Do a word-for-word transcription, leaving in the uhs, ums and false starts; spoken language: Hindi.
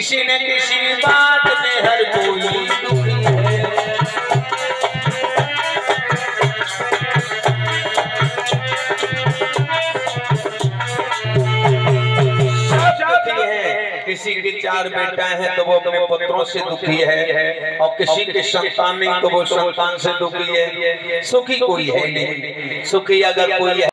किसी न किसी बात में हर कोई दुखी है। किसी के चार बेटा है तो वो अपने पुत्रों से दुखी है, और किसी के संतान नहीं तो वो संतान से दुखी है। सुखी कोई है नहीं, सुखी अगर कोई है